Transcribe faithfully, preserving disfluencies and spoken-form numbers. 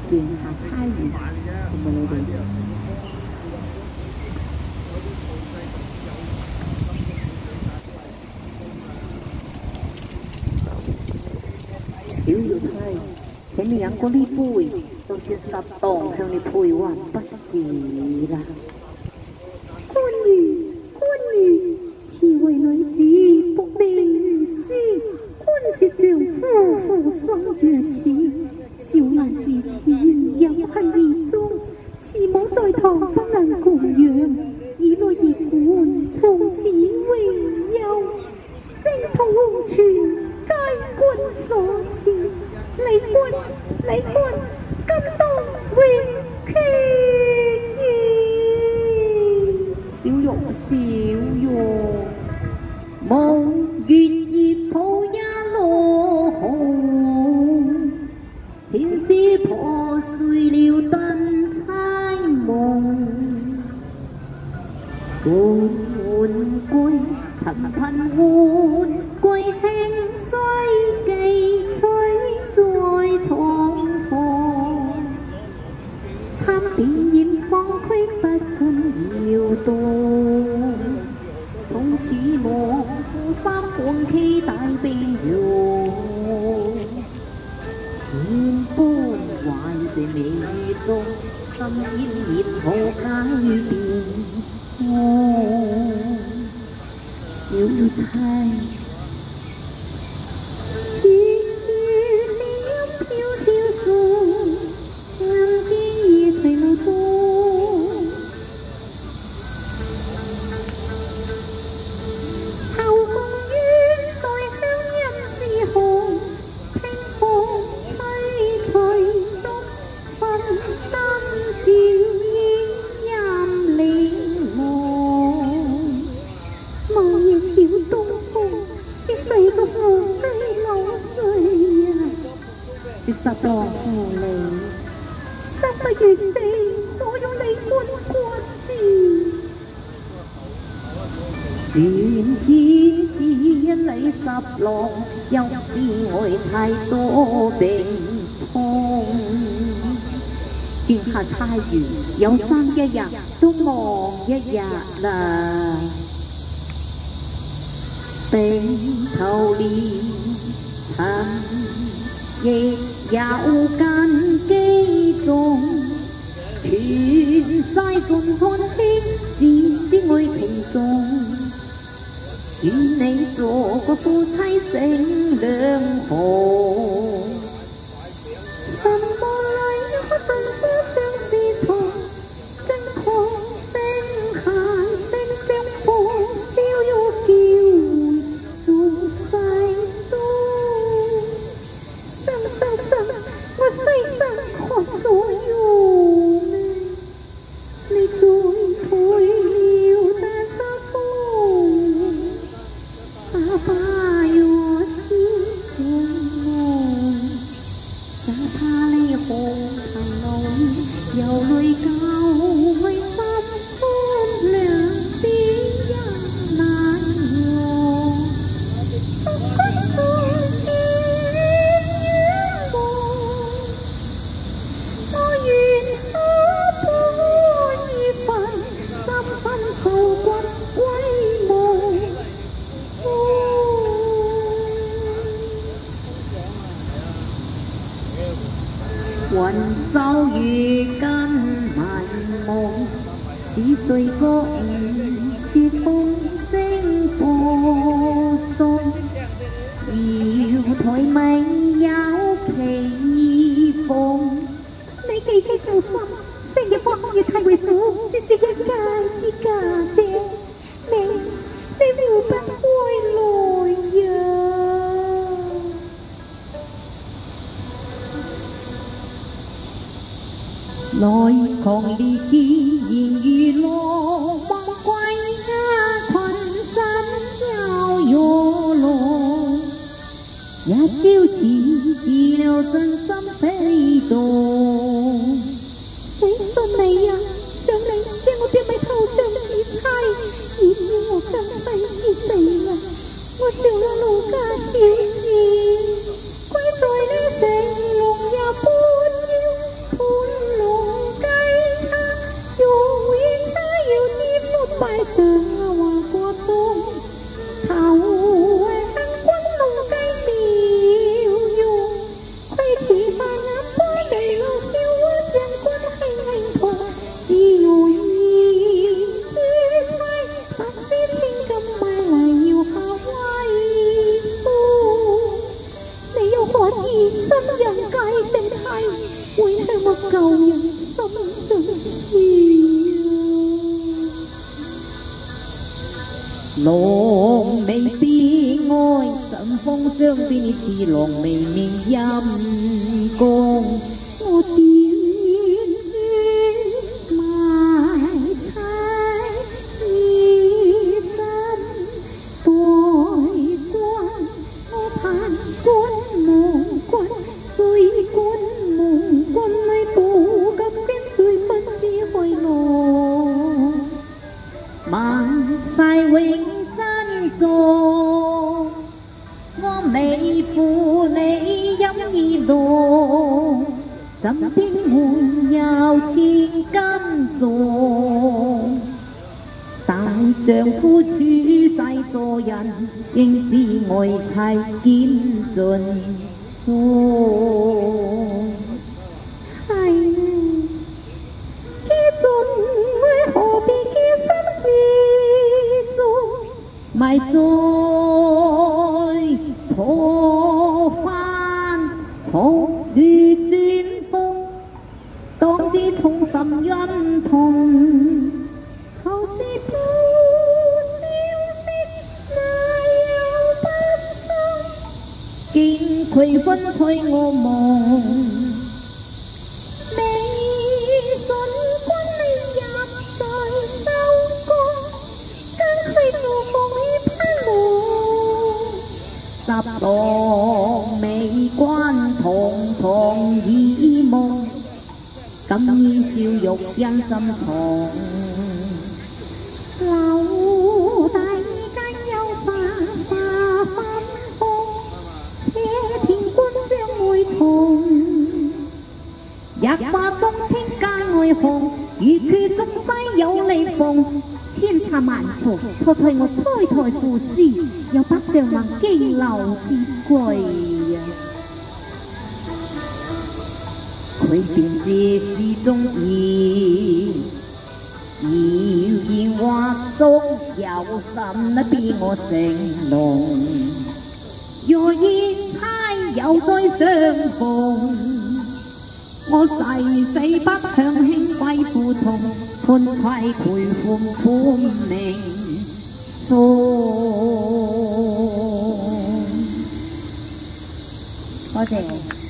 見下差異，同埋你哋。小要差，請你飲過呢杯，就算十當向你賠還不是啦。官如官如，慈為女子，僕命如斯。官是丈夫，父心如此。小蘭自此有恨意中，慈母在堂不能供養，以來兒管從此榮休。正統皇權皆君所賜，李君李君今當永傾意。小玉小玉，無月葉抱一羅紅，天使破碎了燈猜夢。換換歸頻頻換歸輕衰寄吹在廠房，貪點染芳區不敢搖動，從此望夫三半期大悲容，千般懷着美中，心奄奄可解變。小妻，雨雨是音飄飄送，暗間夜隨霧中。後共於在鄉音是紅，聽風吹隨竹分心照煙陰檸檬。某夜小東風，是誰個我飛老碎啊？是十當狐狸，生不如死，我用你君關注。願天知因你十郎，又知愛太多病痛。見下差餘有生一日，都望一日啦。頂頭連塵亦有根基中，傳晒盡看輕視之愛情中，願你做個夫妻成兩行。什麼禮可盡夫相思痛，真可聲閒聲相逢，逍遙叫眾世中。生生生，我雖生何所用？你再配了但三風，爸爸與我心中夢，只怕你紅塵路，有淚交為心歡兩邊也難忘。不覺愛見遠望，我願可伴一份，三分受骨歸無。雲晝月間迷夢，是誰覺悟是風聲播送？搖台未有奇縫，你記記做心，星日放也太為苦，只是一家之家姐，你你會不會來呀？來狂烈之言如落夢歸家，群山搖搖落，一朝似自了真心飛動。死信你啊，想你將我變為頭上之妻，而要我今世之死啊！我上了路家小兒，歸在你成龍也半要。 theo một cầu nhân sống từng chi lòng mình bi ngôi sầm phong sương bi thì lòng mình mình dâm con một tiếng mai thái đi sân tôi quan ô than quân mù quân tôi quân mù quân mấy tù gặp cái tôi phân chi hồi nổ mang sai huynh chân rồi ngõ mây phù lệ giống như đồ chấm tiếng hùng nhau chi cam rồi tại trường phu chữ sai cho nhân nhưng chỉ ngồi thay kín dần rồi hay cái dần mới hồ bị cái sắp gì rồi mai rồi thô phan thô đi xin phong當知痛心恩痛，後是報消息那有不心，見佢分催我夢，未信君你入在收工，跟佢我夢已攀路，十當未關堂堂已夢。感意笑肉因心痛，留大間有花花芬芳，車田觀將會同，日花中天間愛紅，雨缺中西有利逢，千差萬錯，錯錯我猜台腐屍，又不上萬機流之貴啊！佢便是是中意，謠言話中有心那逼我成龍，若然他有再相逢，我誓死不向輕貴負從，判愧賠款判命送。多謝。